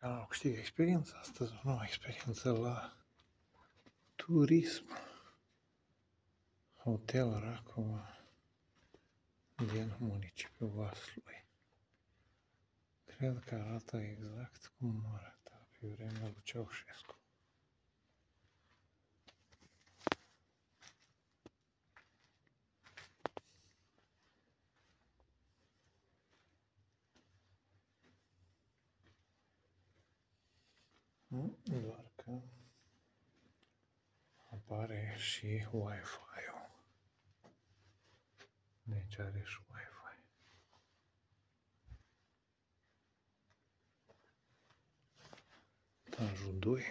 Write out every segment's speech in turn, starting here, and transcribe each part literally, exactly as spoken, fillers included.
Canalul câștigă experiență astăzi, o nouă experiență la turism. Hotel Racova din municipiul Vaslui. Cred că arată exact cum arăta pe vremea lui Ceaușescu. Doar că apare și Wi-Fi-ul. Deci are și Wi-Fi. Etajul doi.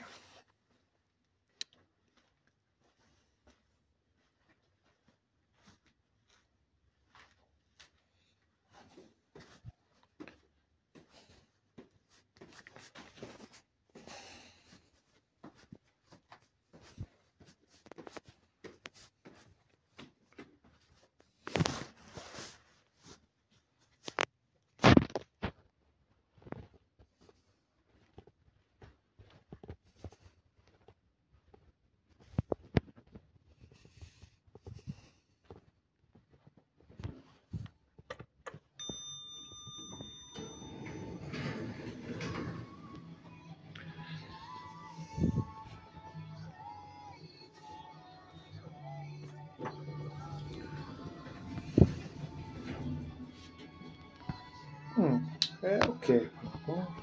Hmm, é ok.